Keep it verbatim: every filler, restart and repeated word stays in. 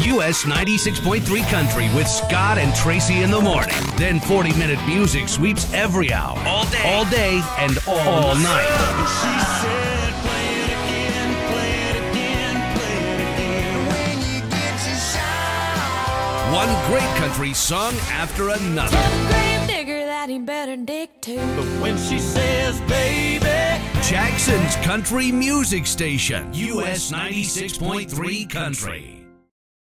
U S ninety-six point three Country with Scott and Tracy in the morning. Then forty-minute music sweeps every hour. All day. All day and all, all night. She said, play it again, play it again, play it again. When you get to shout. One great country song after another. Tell the grave digger that he better dig too. But when she says, baby, Jackson's country music station, U S ninety-six point three Country.